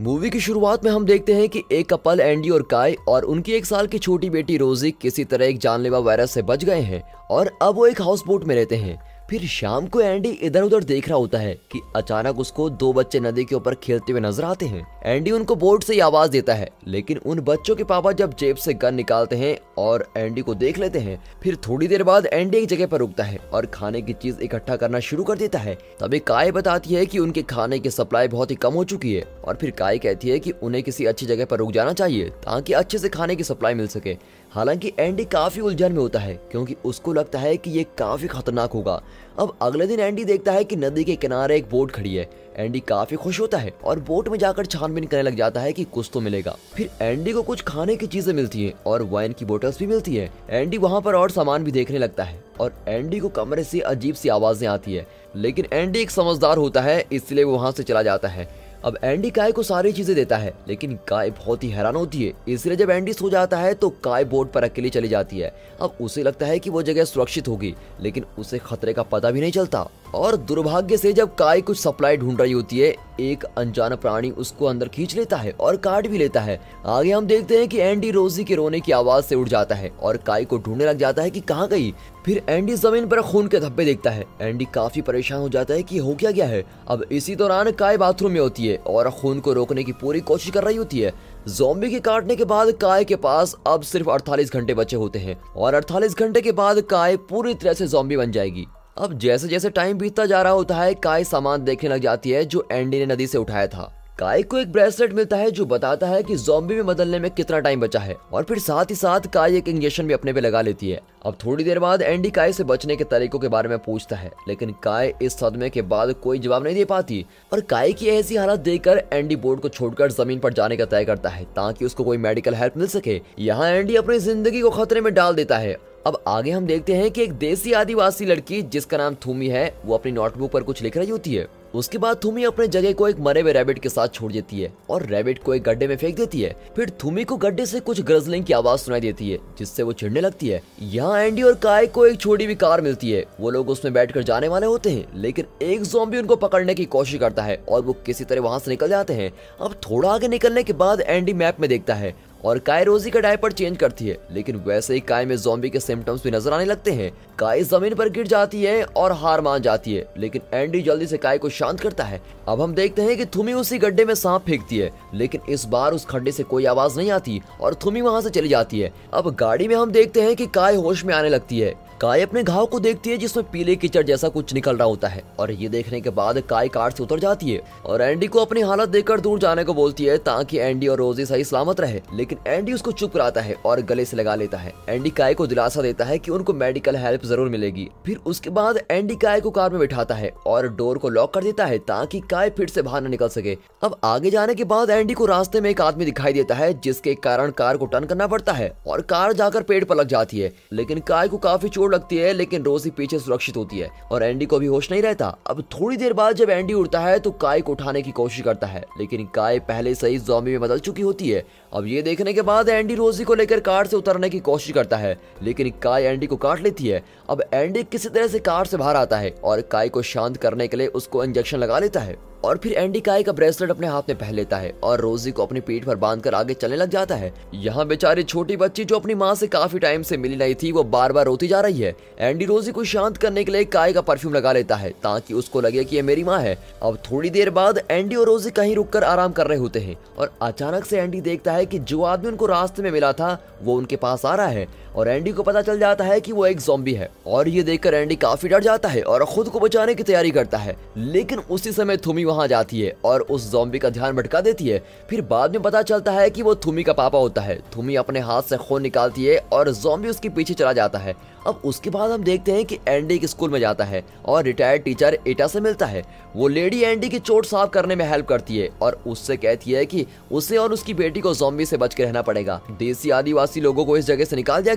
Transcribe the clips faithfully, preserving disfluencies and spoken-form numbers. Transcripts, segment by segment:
Movie की शुरुआत में हम देखते हैं कि एक कपल एंडी और काय और उनकी एक साल की छोटी बेटी रोजी किसी तरह एक जानलेवा वायरस से बच गए हैं और अब वो एक हाउस बोट में रहते हैं। फिर शाम को एंडी इधर उधर देख रहा होता है कि अचानक उसको दो बच्चे नदी के ऊपर खेलते हुए नजर आते हैं। एंडी उनको बोट से ही आवाज देता है, लेकिन उन बच्चों के पापा जब जेब से गन निकालते हैं और एंडी को देख लेते हैं। फिर थोड़ी देर बाद एंडी एक जगह पर रुकता है और खाने की चीज इकट्ठा करना शुरू कर देता है। तभी काय बताती है कि उनके खाने की सप्लाई बहुत ही कम हो चुकी है और फिर काय कहती है कि उन्हें किसी अच्छी जगह पर रुक जाना चाहिए ताकि अच्छे से खाने की सप्लाई मिल सके। हालांकि एंडी काफी उलझन में होता है क्योंकि उसको लगता है कि ये काफी खतरनाक होगा। अब अगले दिन एंडी देखता है कि नदी के किनारे एक बोट खड़ी है। एंडी काफी खुश होता है और बोट में जाकर छानबीन करने लग जाता है कि कुछ तो मिलेगा। फिर एंडी को कुछ खाने की चीजें मिलती हैं और वाइन की बोतल्स भी मिलती है। एंडी वहां पर और सामान भी देखने लगता है और एंडी को कमरे से अजीब सी आवाजें आती है, लेकिन एंडी एक समझदार होता है इसलिए वो वहां से चला जाता है। अब एंडी काय को सारी चीजें देता है, लेकिन काय बहुत ही हैरान होती है। इसलिए जब एंडी सो जाता है तो काय बोट पर अकेली चली जाती है। अब उसे लगता है कि वो जगह सुरक्षित होगी, लेकिन उसे खतरे का पता भी नहीं चलता। और दुर्भाग्य से जब काय कुछ सप्लाई ढूंढ रही होती है, एक अनजान प्राणी उसको अंदर खींच लेता है और काट भी लेता है। आगे हम देखते हैं कि एंडी रोजी के रोने की आवाज से उठ जाता है और काय को ढूंढने लग जाता है कि कहाँ गई। फिर एंडी जमीन पर खून के धब्बे देखता है। एंडी काफी परेशान हो जाता है कि हो क्या गया है। अब इसी दौरान काय बाथरूम में होती है और खून को रोकने की पूरी कोशिश कर रही होती है। ज़ॉम्बी के काटने के बाद काय के पास अब सिर्फ अड़तालीस घंटे बचे होते हैं और अड़तालीस घंटे के बाद काय पूरी तरह से ज़ॉम्बी बन जाएगी। अब जैसे जैसे टाइम बीतता जा रहा होता है, काय सामान देखने लग जाती है जो एंडी ने नदी से उठाया था। काय को एक ब्रेसलेट मिलता है जो बताता है कि ज़ॉम्बी में बदलने में कितना टाइम बचा है और फिर साथ ही साथ काय एक इंजेक्शन भी अपने पे लगा लेती है। अब थोड़ी देर बाद एंडी काय से बचने के तरीकों के बारे में पूछता है, लेकिन काय इस सदमे के बाद कोई जवाब नहीं दे पाती और काय की ऐसी हालत देखकर एंडी बोट को छोड़कर जमीन पर जाने का तय करता है ताकि उसको कोई मेडिकल हेल्प मिल सके। यहाँ एंडी अपनी जिंदगी को खतरे में डाल देता है। अब आगे हम देखते हैं कि एक देसी आदिवासी लड़की जिसका नाम थूमी है, वो अपनी नोटबुक पर कुछ लिख रही होती है। उसके बाद थूमी अपने जगह को एक मरे हुए रैबिट के साथ छोड़ देती है और रैबिट को एक गड्ढे में फेंक देती है। फिर थूमी को गड्ढे से कुछ ग्रजलिंग की आवाज सुनाई देती है जिससे वो चिढ़ने लगती है। यहाँ एंडी और काय को एक छोटी हुई कार मिलती है। वो लोग उसमें बैठकर जाने वाले होते हैं, लेकिन एक ज़ॉम्बी उनको पकड़ने की कोशिश करता है और वो किसी तरह वहां से निकल जाते हैं। अब थोड़ा आगे निकलने के बाद एंडी मैप में देखता है और काय रोजी का डायपर चेंज करती है, लेकिन वैसे ही काय में ज़ॉम्बी के सिम्टम्स भी नजर आने लगते हैं। काय जमीन पर गिर जाती है और हार मान जाती है, लेकिन एंडी जल्दी से काय को शांत करता है। अब हम देखते हैं कि थूमी उसी गड्ढे में सांप फेंकती है, लेकिन इस बार उस खड्डे से कोई आवाज नहीं आती और थूमी वहां से चली जाती है। अब गाड़ी में हम देखते हैं कि काय होश में आने लगती है। काय अपने घाव को देखती है जिसमें पीले कीचड़ जैसा कुछ निकल रहा होता है और ये देखने के बाद काय कार से उतर जाती है और एंडी को अपनी हालत देखकर दूर जाने को बोलती है ताकि एंडी और रोजी सही सलामत रहे, लेकिन एंडी उसको चुप कराता है और गले से लगा लेता है। एंडी काय को दिलासा देता है कि उनको मेडिकल हेल्प जरूर मिलेगी। फिर उसके बाद एंडी काय को कार में बिठाता है और डोर को लॉक कर देता है ताकि काय फिर से बाहर न निकल सके। अब आगे जाने के बाद एंडी को रास्ते में एक आदमी दिखाई देता है जिसके कारण कार को टर्न करना पड़ता है और कार जाकर पेड़ पर लग जाती है, लेकिन काय को काफी चोट लगती है, लेकिन रोजी पीछे सुरक्षित होती है और एंडी को भी होश नहीं रहता। अब थोड़ी देर बाद जब एंडी उड़ता है तो काय को उठाने की कोशिश करता है, लेकिन काय पहले से ही ज़ॉम्बी में बदल चुकी होती है। अब ये देखने के बाद एंडी रोजी को लेकर कार से उतरने की कोशिश करता है, लेकिन काय एंडी को काट लेती है। अब एंडी किसी तरह से कार से बाहर आता है और काय को शांत करने के लिए उसको इंजेक्शन लगा लेता है और फिर एंडी काय का ब्रेसलेट अपने हाथ में पहन लेता है और रोजी को अपनी पीठ पर बांधकर आगे चलने लग जाता है। यहाँ बेचारी छोटी बच्ची जो अपनी माँ से काफी टाइम से मिली नहीं थी, वो बार बार रोती जा रही है। एंडी रोजी को शांत करने के लिए काय का परफ्यूम लगा लेता है ताकि उसको लगे कि ये मेरी माँ है। अब थोड़ी देर बाद एंडी और रोजी कहीं रुककर आराम कर रहे होते हैं और अचानक से एंडी देखता है कि जो आदमी उनको रास्ते में मिला था वो उनके पास आ रहा है और एंडी को पता चल जाता है कि वो एक ज़ॉम्बी है और ये देखकर एंडी काफी डर जाता है और खुद को बचाने की तैयारी करता है, लेकिन उसी समय थूमी वहां जाती है और उस ज़ॉम्बी का ध्यान भटका देती है। फिर बाद में पता चलता है कि वो थूमी का पापा होता है। थूमी अपने हाथ से खून निकालती है और ज़ॉम्बी उसके पीछे चला जाता है। अब उसके बाद हम देखते हैं कि एंडी एक स्कूल में जाता है और रिटायर्ड टीचर एटा से मिलता है। वो लेडी एंडी की चोट साफ करने में हेल्प करती है और उससे कहती है कि उसे और उसकी बेटी को ज़ॉम्बी से बच के रहना पड़ेगा। देसी आदिवासी लोगों को इस जगह से निकाल दिया गया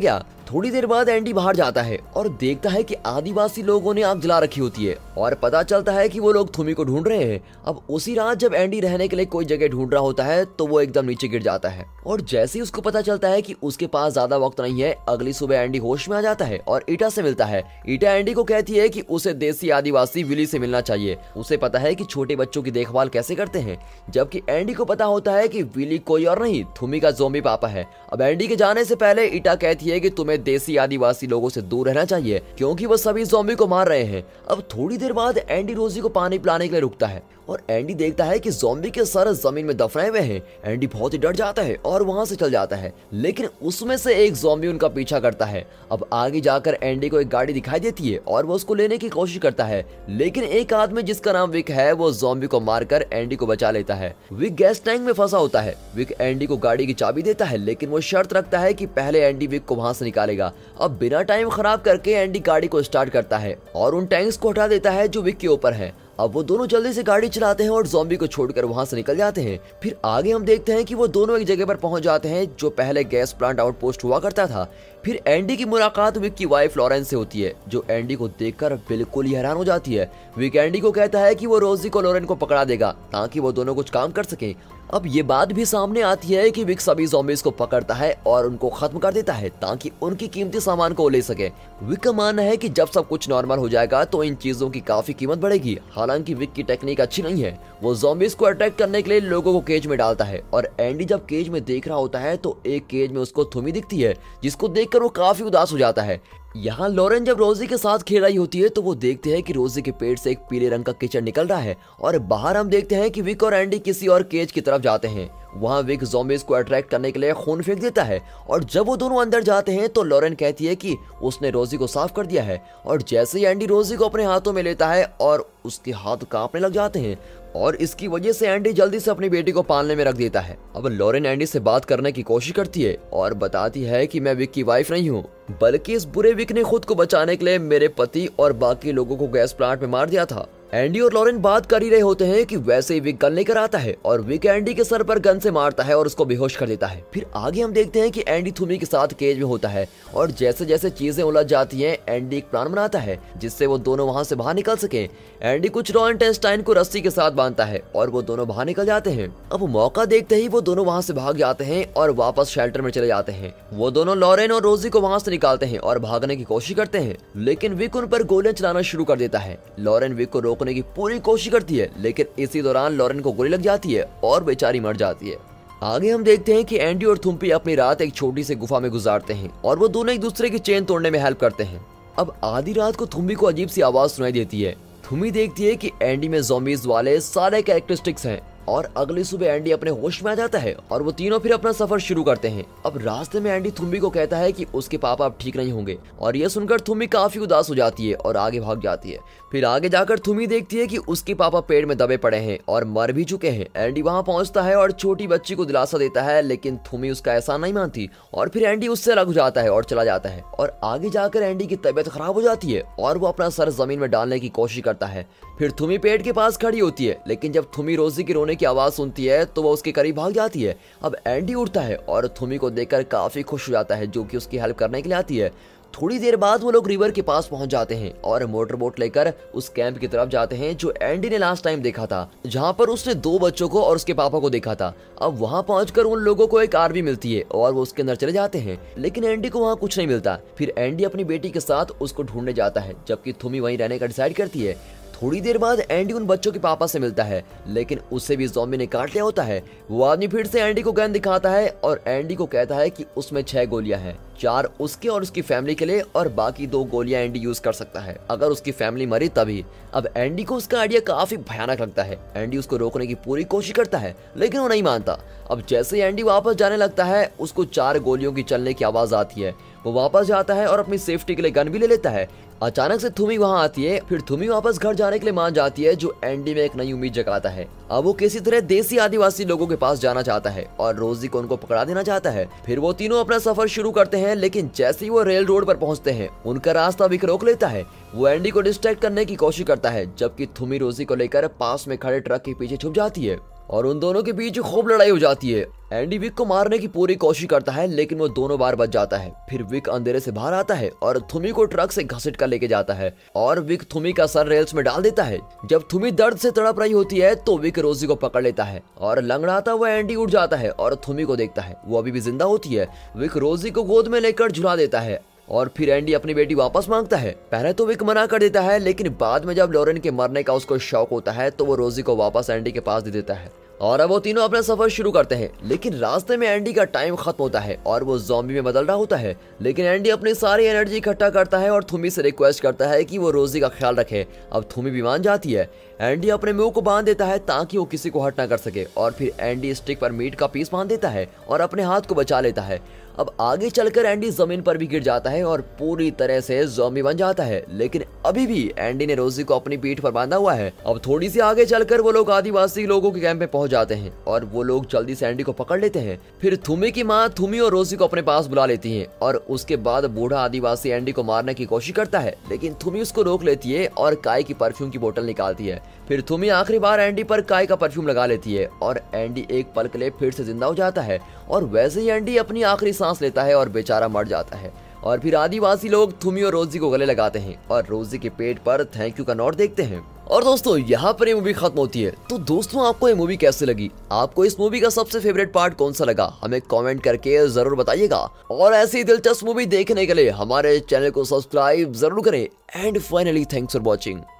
लिया। थोड़ी देर बाद एंडी बाहर जाता है और देखता है कि आदिवासी लोगों ने आग जला रखी होती है और पता चलता है कि वो लोग थुमी को ढूंढ रहे हैं। अब उसी रात जब एंडी रहने के लिए कोई जगह ढूंढ रहा होता है तो वो एकदम नीचे गिर जाता है और जैसे ही उसको पता चलता है कि उसके पास ज्यादा वक्त नहीं है, अगली सुबह एंडी होश में आ जाता है और ईटा से मिलता है। ईटा एंडी को कहती है कि उसे देसी आदिवासी विली से मिलना चाहिए। उसे पता है कि छोटे बच्चों की देखभाल कैसे करते हैं, जबकि एंडी को पता होता है कि विली कोई और नहीं, थुमी का ज़ॉम्बी पापा है। अब एंडी के जाने से पहले ईटा कहती है कि तुम्हें देसी आदिवासी लोगों से दूर रहना चाहिए क्योंकि वो सभी ज़ॉम्बी को मार रहे हैं। अब थोड़ी देर बाद एंडी रोजी को पानी पिलाने के लिए रुकता है और एंडी देखता है कि ज़ॉम्बी के सर जमीन में दफनाए हुए हैं। एंडी बहुत ही डर जाता है और वहां से चल जाता है, लेकिन उसमें से एक ज़ॉम्बी उनका पीछा करता है। अब आगे जाकर एंडी को एक गाड़ी दिखाई देती है और वो उसको लेने की कोशिश करता है, लेकिन एक आदमी जिसका नाम विक है वो ज़ॉम्बी को मारकर एंडी को बचा लेता है। विक गैस टैंक में फंसा होता है। विक एंडी को गाड़ी की चाबी देता है, लेकिन वो शर्त रखता है कि पहले एंडी विक को वहां से निकालेगा। अब बिना टाइम खराब करके एंडी गाड़ी को स्टार्ट करता है और उन टैंक्स को हटा देता है जो विक के ऊपर है। अब वो दोनों जल्दी से गाड़ी चलाते हैं और ज़ॉम्बी को छोड़कर वहां से निकल जाते हैं। फिर आगे हम देखते हैं कि वो दोनों एक जगह पर पहुंच जाते हैं जो पहले गैस प्लांट आउटपोस्ट हुआ करता था। फिर एंडी की मुलाकात विक की वाइफ लॉरेंस से होती है, जो एंडी को देखकर बिल्कुल ही हैरान हो जाती है। विक एंडी को कहता है कि वो रोजी को लॉरेन को पकड़ा देगा ताकि वो दोनों कुछ काम कर सकें। अब ये बात भी सामने आती है कि विक सभी ज़ॉम्बीज़ को पकड़ता है और उनको खत्म कर देता है ताकि उनकी कीमती सामान को ले सके। विक का मानना है कि जब सब कुछ नॉर्मल हो जाएगा तो इन चीजों की काफी कीमत बढ़ेगी। हालांकि विक की टेक्निक अच्छी नहीं है। वो ज़ॉम्बीज़ को अट्रैक्ट करने के लिए लोगों को केज में डालता है और एंडी जब केज में देख रहा होता है तो एक केज में उसको थुमी दिखती है, जिसको देखकर वो काफी उदास हो जाता है। यहाँ लॉरेन जब रोजी के साथ खेल रही होती है तो वो देखते हैं कि रोजी के पेट से एक पीले रंग का कीचड़ निकल रहा है और बाहर हम देखते हैं कि विक और एंडी किसी और केज की तरफ जाते हैं। वहाँ विक ज़ॉम्बीज़ को अट्रैक्ट करने के लिए खून फेंक देता है और जब वो दोनों अंदर जाते हैं तो लॉरेन कहती है कि उसने रोजी को साफ कर दिया है और जैसे ही एंडी रोजी को अपने हाथों में लेता है और उसके हाथ कांपने लग जाते हैं और इसकी वजह से एंडी जल्दी से अपनी बेटी को पालने में रख देता है। अब लॉरेन एंडी से बात करने की कोशिश करती है और बताती है कि मैं विक की वाइफ नहीं हूँ, बल्कि इस बुरे विक ने खुद को बचाने के लिए मेरे पति और बाकी लोगों को गैस प्लांट में मार दिया था। एंडी और लॉरेन बात कर ही रहे होते हैं कि वैसे ही विक गन लेकर आता है और विक एंडी के सर पर गन से मारता है और उसको बेहोश कर देता है। फिर आगे हम देखते हैं कि एंडी थुमी के साथ केज में होता है और जैसे जैसे चीजें उलझ जाती हैं एंडी एक प्लान बनाता है जिससे वो दोनों वहां से बाहर निकल सके। एंडी कुछ रॉ इंटेस्टाइन को रस्सी के साथ बांधता है और वो दोनों बाहर निकल जाते हैं। अब मौका देखते ही वो दोनों वहां से भाग जाते हैं और वापस शेल्टर में चले जाते हैं। वो दोनों लॉरेन और रोजी को वहां से निकालते हैं और भागने की कोशिश करते हैं, लेकिन विक उन पर गोलियां चलाना शुरू कर देता है। लॉरेन विक को रोकने की पूरी कोशिश करती है, लेकिन इसी दौरान लॉरेन को गोली लग जाती है और बेचारी मर जाती है। आगे हम देखते हैं कि एंडी और थुम्पी अपनी रात एक छोटी सी गुफा में गुजारते हैं और वो दोनों एक दूसरे की चेन तोड़ने में हेल्प करते हैं। अब आधी रात को थुम्पी को अजीब सी आवाज सुनाई देती है। थुम्पी देखती है कि एंडी में ज़ॉम्बीज़ वाले सारे कैरेक्टरिस्टिक्स हैं और अगली सुबह एंडी अपने होश में आ जाता है और वो तीनों फिर अपना सफर शुरू करते हैं। अब रास्ते में एंडी थुम्बी को कहता है कि उसके पापा अब ठीक नहीं होंगे और यह सुनकर थुम्बी काफी उदास हो जाती है और आगे भाग जाती है। फिर आगे जाकर थुम्बी देखती है कि उसके पापा पेड़ में दबे पड़े हैं और मर भी चुके हैं। एंडी वहां पहुंचता है और छोटी बच्ची को दिलासा देता है, लेकिन थुम्बी उसका एहसान नहीं मानती और फिर एंडी उससे अलग हो जाता है और चला जाता है। और आगे जाकर एंडी की तबीयत खराब हो जाती है और वो अपना सर जमीन में डालने की कोशिश करता है। फिर थुम्बी पेड़ के पास खड़ी होती है, लेकिन जब थुम्बी रोजी की रोने की आवाज सुनती है तो वो उसके करीब भाग जाती है। अब एंडी उठता है और थुम्बी को देखकर काफी खुश हो जाता है, जो कि उसकी हेल्प करने के लिए आती है। थोड़ी देर बाद वो लोग रिवर के पास पहुंच जाते हैं और मोटर बोट लेकर उस कैंप की तरफ जाते हैं जो एंडी ने लास्ट टाइम देखा था, जहां पर उसने दो बच्चों को और उसके पापा को देखा था। अब वहां पहुंचकर उन लोगों को एक आरवी मिलती है और वो उसके अंदर चले जाते हैं, लेकिन एंडी को वहां कुछ नहीं मिलता। फिर एंडी अपनी बेटी के साथ उसको ढूंढने जाता है, जबकि थुम्बी वहीं रहने का डिसाइड करती है। थोड़ी देर बाद एंडी उन बच्चों के पापा से मिलता है, लेकिन उससे भी ज़ॉम्बी ने काट लिया होता है। वो आदमी फिर से एंडी को गन दिखाता है और एंडी को कहता है कि उसमें छह गोलियां हैं, चार उसके और उसकी फैमिली के लिए और बाकी दो गोलियां एंडी यूज कर सकता है अगर उसकी फैमिली मरी तभी। अब एंडी को उसका आइडिया काफी भयानक लगता है। एंडी उसको रोकने की पूरी कोशिश करता है, लेकिन वो नहीं मानता। अब जैसे ही एंडी वापस जाने लगता है, उसको चार गोलियों की चलने की आवाज आती है। वो वापस जाता है और अपनी सेफ्टी के लिए गन भी ले लेता है। अचानक से थुम्बी वहां आती है। फिर थुम्बी वापस घर जाने के लिए मान जाती है, जो एंडी में एक नई उम्मीद जगाता है। अब वो किसी तरह देसी आदिवासी लोगों के पास जाना चाहता है और रोजी को उनको पकड़ा देना चाहता है। फिर वो तीनों अपना सफर शुरू करते हैं, लेकिन जैसे ही वो रेल रोड पर पहुंचते हैं, उनका रास्ता विक रोक लेता है। वो एंडी को डिस्ट्रैक्ट करने की कोशिश करता है, जबकि थुम्बी रोजी को लेकर पास में खड़े ट्रक के पीछे छुप जाती है। और उन दोनों के बीच खूब लड़ाई हो जाती है। एंडी विक को मारने की पूरी कोशिश करता है लेकिन वो दोनों बार बच जाता है। फिर विक अंधेरे से बाहर आता है और थुमी को ट्रक से घसीट कर लेके जाता है और विक थुमी का सर रेल्स में डाल देता है। जब थुमी दर्द से तड़प रही होती है तो विक रोजी को पकड़ लेता है और लंगड़ाता हुआ एंडी उठ जाता है और थुमी को देखता है, वो अभी भी जिंदा होती है। विक रोजी को गोद में लेकर झुला देता है और फिर एंडी अपनी बेटी वापस मांगता है। पहले तो विक मना कर देता है लेकिन बाद में जब लॉरेन के मरने का उसको शौक होता है तो वो रोजी को वापस एंडी के पास दे देता है और अब वो तीनों अपना सफर शुरू करते हैं। लेकिन रास्ते में एंडी का टाइम खत्म होता है और वो ज़ॉम्बी में बदल रहा होता है। लेकिन एंडी अपनी सारी एनर्जी इकट्ठा करता है और थुमी से रिक्वेस्ट करता है कि वो रोजी का ख्याल रखे। अब थुमी भी मान जाती है। एंडी अपने मुंह को बांध देता है ताकि वो किसी को हट ना कर सके और फिर एंडी स्टिक पर मीट का पीस बांध देता है और अपने हाथ को बचा लेता है। अब आगे चलकर एंडी जमीन पर भी गिर जाता है और पूरी तरह से ज़ॉम्बी बन जाता है। लेकिन अभी भी एंडी ने रोजी को अपनी पीठ पर बांधा हुआ है। अब थोड़ी सी आगे चलकर वो लोग आदिवासी लोगों के कैंप में पहुंच जाते हैं और वो लोग जल्दी से एंडी को पकड़ लेते हैं। फिर थुमी की माँ थुमी और रोजी को अपने पास बुला लेती हैं और उसके बाद बूढ़ा आदिवासी एंडी को मारने की कोशिश करता है लेकिन थुमी उसको रोक लेती है और काय की परफ्यूम की बोतल निकालती है। फिर थुमी आखिरी बार एंडी पर काय का परफ्यूम लगा लेती है और एंडी एक पल के लिए फिर से जिंदा हो जाता है और वैसे ही एंडी अपनी आखिरी सांस लेता है और बेचारा मर जाता है। और फिर आदिवासी लोग थुमी और रोजी को गले लगाते हैं और रोजी के पेट पर थैंक यू का नोट देखते हैं। और दोस्तों यहाँ पर ये मूवी खत्म होती है। तो दोस्तों आपको ये मूवी कैसे लगी? आपको इस मूवी का सबसे फेवरेट पार्ट कौन सा लगा? हमें कमेंट करके जरूर बताइएगा और ऐसी दिलचस्प मूवी देखने के लिए हमारे चैनल को सब्सक्राइब जरूर करें। And finally thanks for watching.